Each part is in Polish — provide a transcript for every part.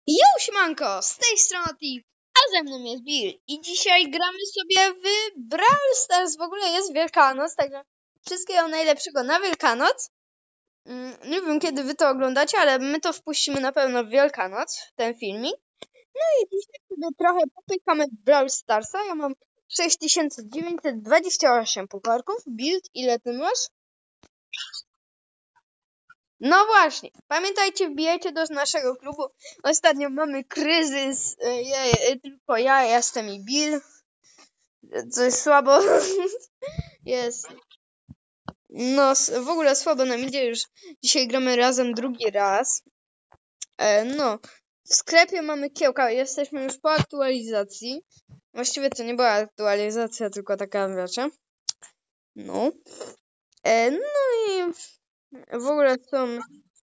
Jo, siemanko, z tej strony Tiff, a ze mną jest Bill i dzisiaj gramy sobie w Brawl Stars. W ogóle jest Wielkanoc, także wszystkiego najlepszego na Wielkanoc. Nie wiem, kiedy wy to oglądacie, ale my to wpuścimy na pewno w Wielkanoc, ten filmik. No i dzisiaj sobie trochę popykamy w Brawl Starsa. Ja mam 6928 pucharków. Bill, ile ty masz? No właśnie, pamiętajcie, wbijajcie do naszego klubu. Ostatnio mamy kryzys, tylko ja jestem i Bill, co jest słabo. Jest, no w ogóle słabo nam idzie, już dzisiaj gramy razem drugi raz. No, w sklepie mamy kiełka, jesteśmy już po aktualizacji. Właściwie to nie była aktualizacja, tylko taka, wiecie. No, no i w ogóle są...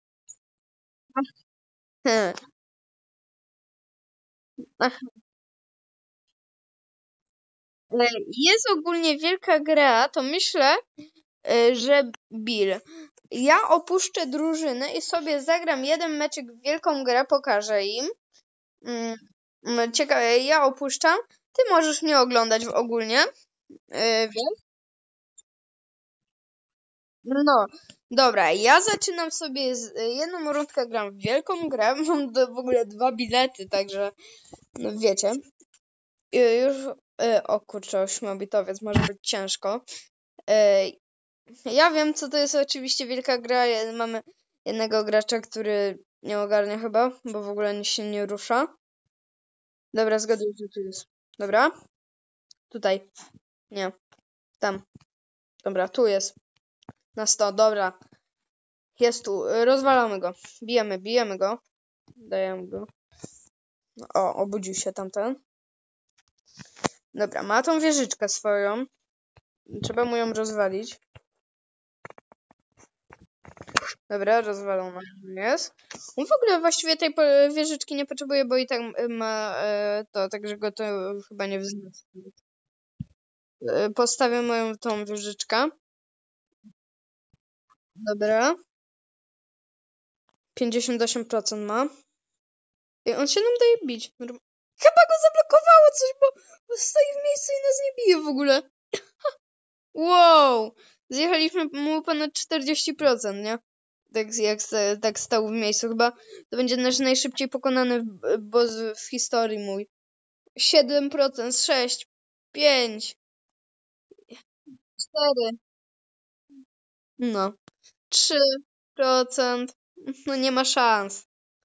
Jest ogólnie wielka gra, to myślę, że Bill. Ja opuszczę drużynę i sobie zagram jeden meczek w wielką grę, pokażę im. Ciekawe, ja opuszczam. Ty możesz mnie oglądać ogólnie. Wiesz? No, dobra, ja zaczynam sobie z jedną rundkę, gram w wielką grę. Mam w ogóle 2 bilety, także no wiecie. Już, o kurczę, 8-bitowiec, może być ciężko. Ja wiem, co to jest oczywiście wielka gra. Mamy jednego gracza, który nie ogarnia chyba, bo w ogóle się nie rusza. Dobra, zgaduję, że tu jest. Dobra. Tutaj. Nie. Tam. Dobra, tu jest. Na 100, dobra. Jest tu. Rozwalamy go. Bijemy go. Dajemy go. O, obudził się tamten. Dobra, ma tą wieżyczkę swoją. Trzeba mu ją rozwalić. Dobra, rozwalona jest. On w ogóle właściwie tej wieżyczki nie potrzebuje, bo i tak ma to, także go to chyba nie wzmocni. Postawię moją tą wieżyczkę. Dobra. 58% ma. I on się nam daje bić. Chyba go zablokowało coś, bo stoi w miejscu i nas nie bije w ogóle. Wow! Zjechaliśmy mu ponad 40%, nie? Tak stał w miejscu. Chyba to będzie nasz najszybciej pokonany boss w historii mój. 7%, 6, 5, 4, no, 3%. No nie ma szans.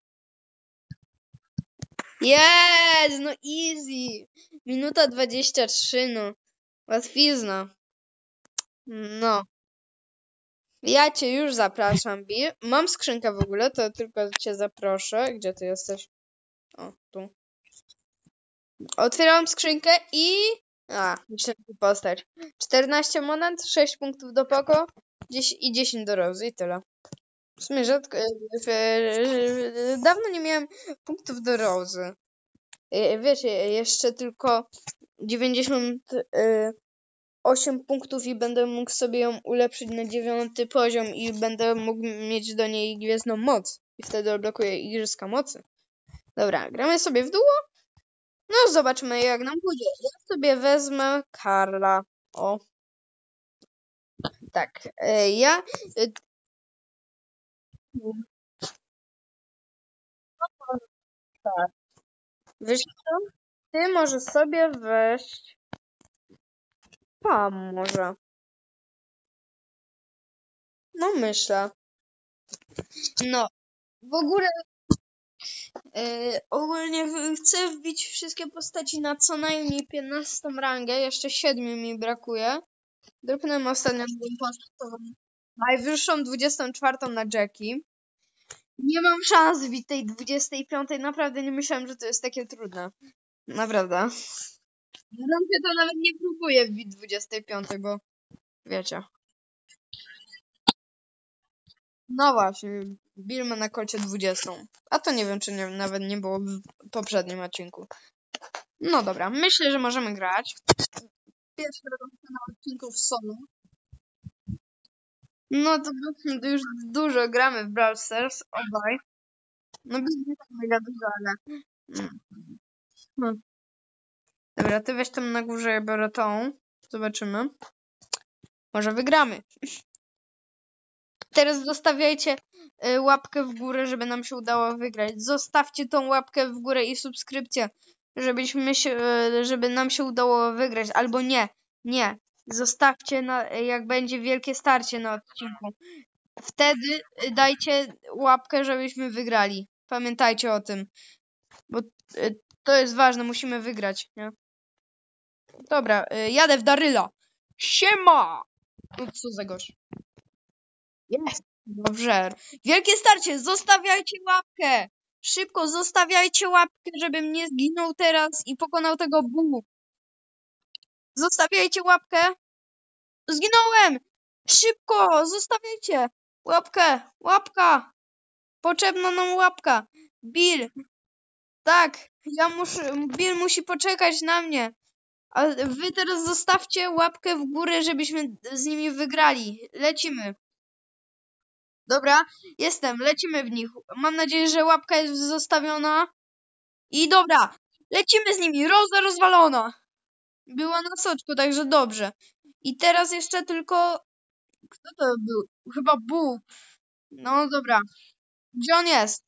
Jest! No easy! Minuta 23, no. Łatwizna. No. Ja cię już zapraszam, Bill. Mam skrzynkę w ogóle, to tylko cię zaproszę. Gdzie ty jesteś? O, tu. Otwieram skrzynkę i... muszę postać. 14 monet, 6 punktów do Poko i 10 do Rose i tyle. W sumie rzadko... Dawno nie miałem punktów do Rose. Wiecie, jeszcze tylko 98 punktów i będę mógł sobie ją ulepszyć na 9 poziom i będę mógł mieć do niej gwiezdną moc. I wtedy odblokuję Igrzyska Mocy. Dobra, gramy sobie w duo. No, zobaczmy jak nam pójdzie. Ja sobie wezmę Karla. O. Tak. Ja... Tak. Wiesz co? Ty możesz sobie weź... Pam może. No myślę. No. W ogóle ogólnie chcę wbić wszystkie postaci na co najmniej 15 rangę. Jeszcze 7 mi brakuje. Dropnąłem ostatnią postać, najwyższą 24 na Jackie. Nie mam szans wbić tej 25. Naprawdę nie myślałem, że to jest takie trudne. Naprawdę. Ja to nawet nie próbuję wbić 25, bo wiecie. No właśnie, Bill ma na kolcie 20. A to nie wiem, czy nawet nie było w poprzednim odcinku. No dobra, myślę, że możemy grać. Pierwszy raz na odcinku w solo. No to już dużo gramy w Brawl Stars, obaj. No będzie tak mega dużo, ale... No. Dobra, ty weź tam na górze, ja biorę tą. Zobaczymy. Może wygramy. Teraz zostawiajcie łapkę w górę, żeby nam się udało wygrać. Zostawcie tą łapkę w górę i subskrypcję, żeby nam się udało wygrać. Albo nie, nie. Zostawcie, jak będzie wielkie starcie na odcinku. Wtedy dajcie łapkę, żebyśmy wygrali. Pamiętajcie o tym. Bo to jest ważne, musimy wygrać, nie? Dobra, jadę w Daryla. Siema! No co za gość. Jest. Dobrze. Wielkie starcie, zostawiajcie łapkę. Szybko zostawiajcie łapkę, żebym nie zginął teraz i pokonał tego bumu. Zostawiajcie łapkę. Zginąłem! Szybko, zostawiajcie. Łapkę, łapka. Potrzebna nam łapka. Bill, tak, Bill musi poczekać na mnie. A wy teraz zostawcie łapkę w górę, żebyśmy z nimi wygrali. Lecimy. Dobra, jestem, lecimy w nich. Mam nadzieję, że łapka jest zostawiona. I dobra, lecimy z nimi. Roza rozwalona. Była na soczku, także dobrze. I teraz jeszcze tylko... Kto to był? Chyba Bóg. No dobra. Gdzie on jest?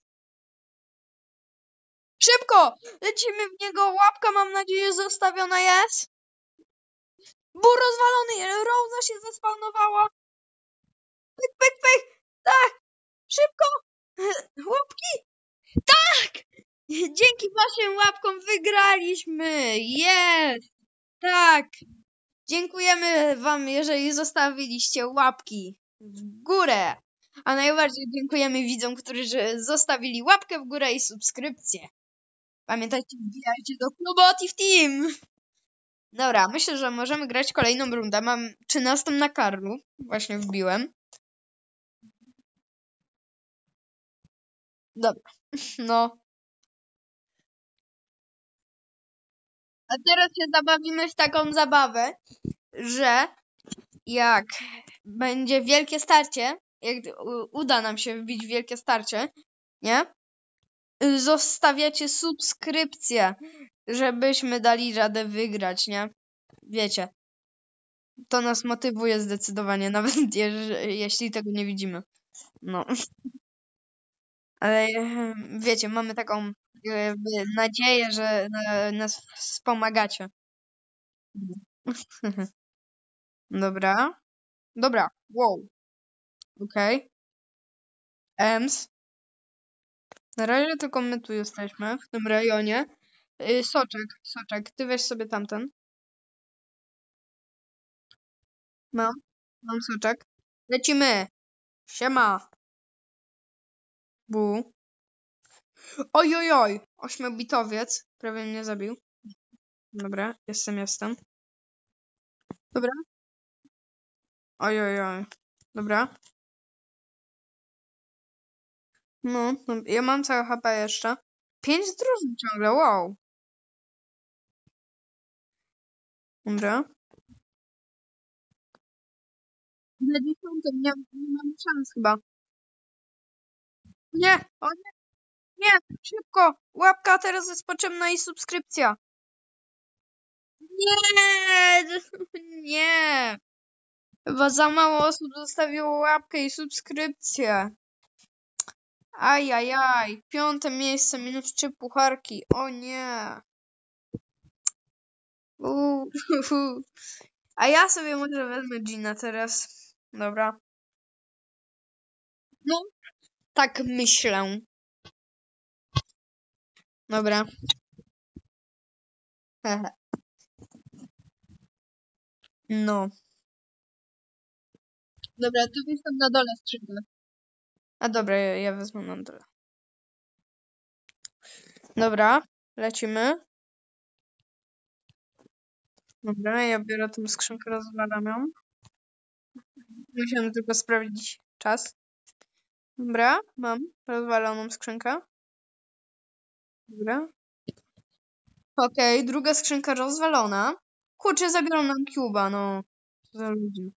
Szybko! Lecimy w niego. Łapka, mam nadzieję, zostawiona jest. Bóg rozwalony. Roza się zespawnowała. Pyk, pyk, pyk. Tak, szybko. Łapki. Tak! Dzięki waszym łapkom wygraliśmy! Jest! Tak! Dziękujemy wam, jeżeli zostawiliście łapki w górę. A najbardziej dziękujemy widzom, którzy zostawili łapkę w górę i subskrypcję. Pamiętajcie, wbijajcie do klubu Otif Team! Dobra, myślę, że możemy grać kolejną rundę. Mam 13 na Karlu. Właśnie wbiłem. Dobra, no. A teraz się zabawimy w taką zabawę, że jak będzie wielkie starcie, jak uda nam się wbić wielkie starcie, nie? Zostawiacie subskrypcję, żebyśmy dali radę wygrać, nie? Wiecie. To nas motywuje zdecydowanie, nawet jeśli tego nie widzimy. No. Ale wiecie, mamy taką nadzieję, że nas wspomagacie. Dobra. Dobra. Wow. Okej. Ems. Na razie tylko my tu jesteśmy, w tym rejonie. Soczek, ty weź sobie tamten. Mam soczek. Lecimy. Siema. Bu. Oj, oj, oj. Ośmiobitowiec. Prawie mnie zabił. Dobra, jestem. Dobra. Oj, oj, oj. Dobra. No, ja mam całe HP jeszcze. 5 drużyn ciągle, wow. Dobra. Dla dziesiątek nie mam szans chyba. Nie, o nie, nie, szybko. Łapka teraz jest potrzebna i subskrypcja. Nie, nie. Chyba za mało osób zostawiło łapkę i subskrypcję. Ajajaj. 5. miejsce, minus 3 pucharki. O nie. A ja sobie może wezmę Gina teraz. Dobra. No, tak myślę. Dobra. No. Dobra, tu jestem na dole skrzydle. A dobra, ja wezmę na dole. Dobra, lecimy. Dobra, ja biorę tą skrzynkę, rozwalam ją. Musiałem tylko sprawdzić czas. Dobra, mam rozwaloną skrzynkę. Dobra. Okej, druga skrzynka rozwalona. Kurczę, zabiorą nam Cuba, no. Co za ludzie.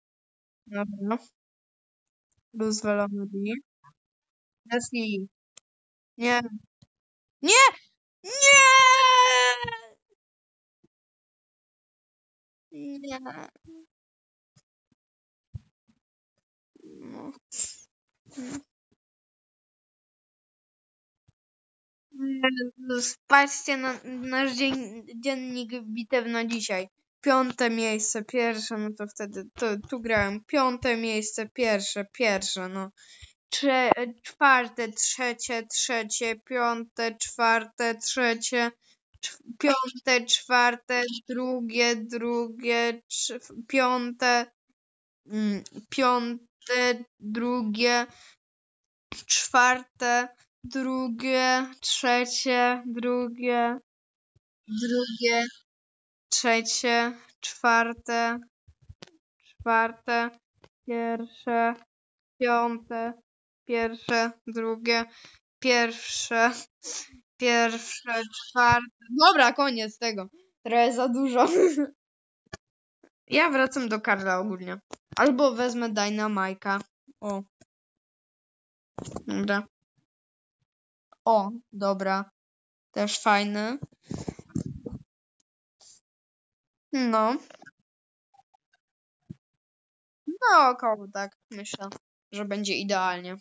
Dobra. Rozwalony. Leslie. Nie. Nie! Nie! Nie. No. Patrzcie na nasz dziennik bitew na dzisiaj. 5. miejsce, pierwsze, no to wtedy tu grałem. 5. miejsce, pierwsze, no. Czwarte, trzecie, piąte, czwarte, trzecie, piąte, czwarte, drugie, piąte, piąte, drugie, czwarte, drugie, trzecie, drugie, trzecie, czwarte, pierwsze, piąte, pierwsze, drugie, pierwsze, czwarte. Dobra, koniec tego. Trochę za dużo. Ja wracam do Karla ogólnie. Albo wezmę Dynamajka. O. Dobra. O, dobra. Też fajny. No. No, około tak. Myślę, że będzie idealnie.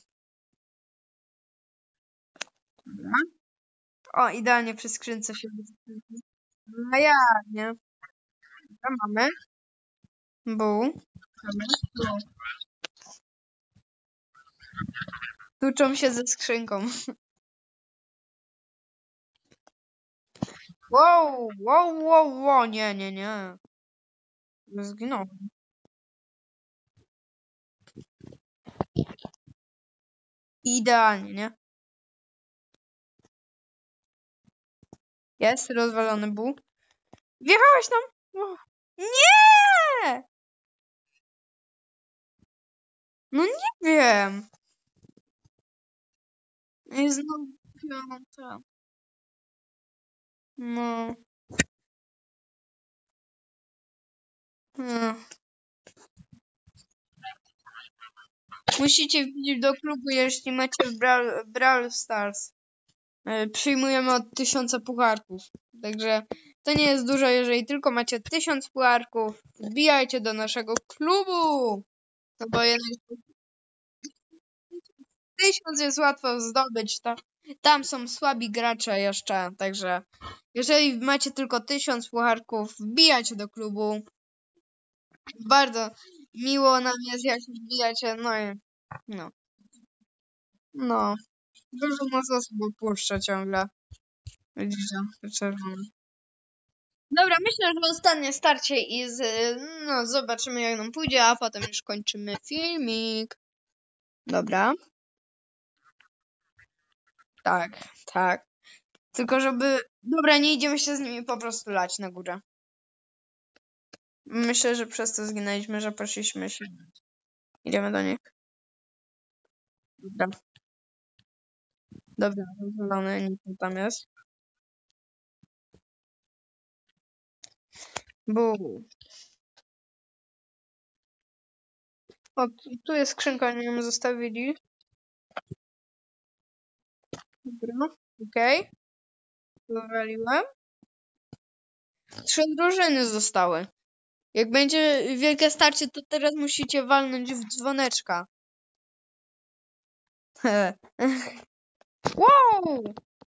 O, idealnie przy skrzynce się wyskrzynki. No ja, nie? Co mamy? Bu. Tuczą się ze skrzynką. Wow, nie. Zginąłem. Idealnie, nie? Jest rozwalony był. Wjechałeś tam? O, nie! No nie wiem. I znowu piąta. No. Hmm. Musicie wbić do klubu, jeśli macie w Brawl Stars. Przyjmujemy od 1000 pucharków. Także to nie jest dużo, jeżeli tylko macie 1000 pucharków. Wbijajcie do naszego klubu. No bo jednak 1000 jest łatwo zdobyć. Tam są słabi gracze jeszcze. Także jeżeli macie tylko 1000 pucharków, wbijajcie do klubu. Bardzo miło nam jest, jak wbijacie. No. No. Dużo nas osób opuszcza ciągle. Widzicie, czerwone. Dobra, myślę, że ostatnie starcie i no zobaczymy jak nam pójdzie, a potem już kończymy filmik. Dobra. Tak. Tylko żeby... Dobra, nie idziemy się z nimi po prostu lać na górę. Myślę, że przez to zginęliśmy, że poszliśmy się. Idziemy do nich. Dobra, rozwalony, nic tam jest. Bu. O, tu jest skrzynka, nie ją zostawili. Dobra, okej. Wywaliłem. 3 drużyny zostały. Jak będzie wielkie starcie, to teraz musicie walnąć w dzwoneczka. Wow!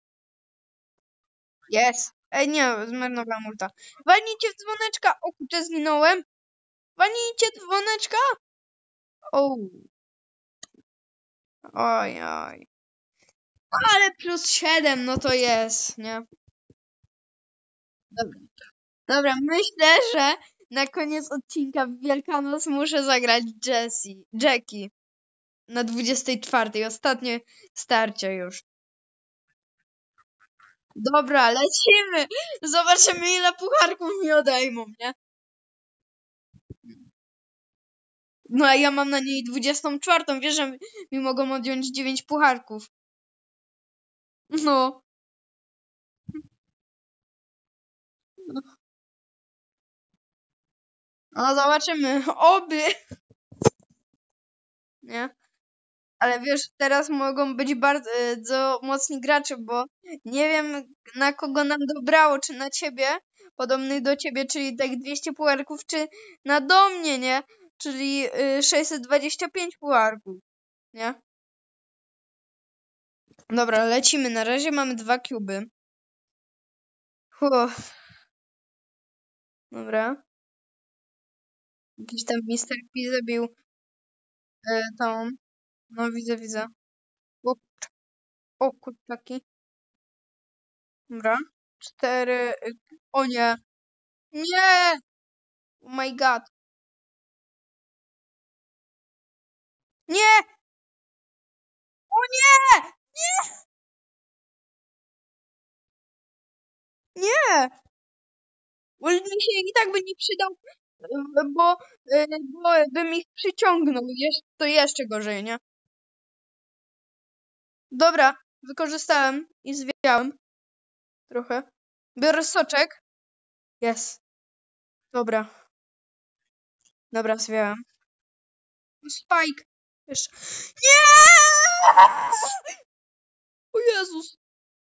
Jest. Ej, nie, zmarnowałam ulta. Walnijcie w dzwoneczka! O kurczę, zginąłem. Walnijcie dzwoneczka! O. Oj. Ale +7, no to jest, nie? Dobra, myślę, że na koniec odcinka w Wielkanoc muszę zagrać Jackie. Na 24. Ostatnie starcie już. Dobra, lecimy. Zobaczymy, ile pucharków mi odejmą, nie? No a ja mam na niej 24. Wiesz, że mi mogą odjąć 9 pucharków. No. No zobaczymy. Oby. Nie? Ale wiesz, teraz mogą być bardzo mocni gracze, bo nie wiem na kogo nam dobrało, czy na ciebie, podobnych do ciebie, czyli tak 200 puarków, czy do mnie, nie? Czyli 625 puarków, nie? Dobra, lecimy. Na razie mamy 2 kuby. Dobra. Jakiś tam Mr. P zabił tą. No widzę. O, o kurczaki. Dobra. 4. O nie. Nie! Oh my god. Nie! O nie! Nie! Bo mi się i tak by nie przydał, bo, bo bym ich przyciągnął. To jeszcze gorzej, nie? Dobra, wykorzystałem i zwiałem trochę. Biorę soczek. Jest. Dobra. Dobra, zwiałem. Spike. Jeszcze. Nie! O Jezus.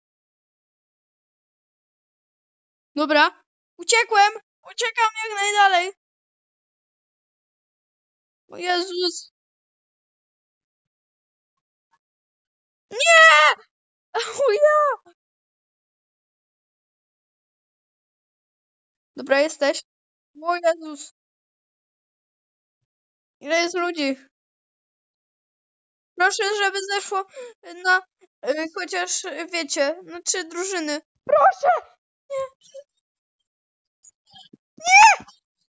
Dobra. Uciekłem. Uciekam jak najdalej. O Jezus. Nie! O ja! Dobra, jesteś. O Jezus. Ile jest ludzi? Proszę, żeby zeszło na chociaż, wiecie, na 3 drużyny. Proszę! Nie! Nie!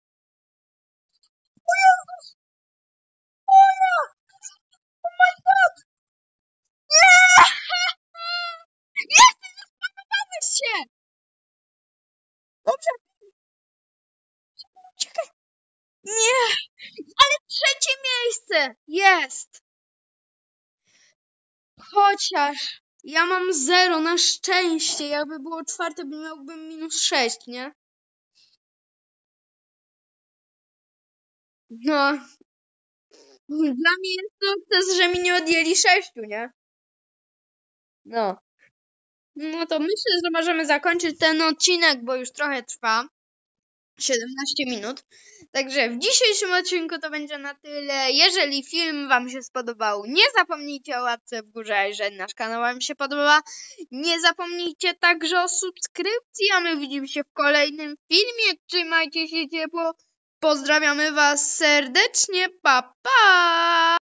O Jezus! O ja! Oh my god! Nie! Jesteś, zastanowałeś się! Dobrze, czekaj. Nie! Ale 3. miejsce! Jest! Chociaż ja mam 0 na szczęście. Jakby było 4, miałbym -6, nie? No. Dla mnie jest sukces, że mi nie odjęli 6, nie? No. No to myślę, że możemy zakończyć ten odcinek, bo już trochę trwa. 17 minut. Także w dzisiejszym odcinku to będzie na tyle. Jeżeli film Wam się spodobał, nie zapomnijcie o łapce w górze, a jeżeli nasz kanał Wam się podoba, nie zapomnijcie także o subskrypcji, a my widzimy się w kolejnym filmie. Trzymajcie się ciepło. Pozdrawiamy Was serdecznie. Pa, pa!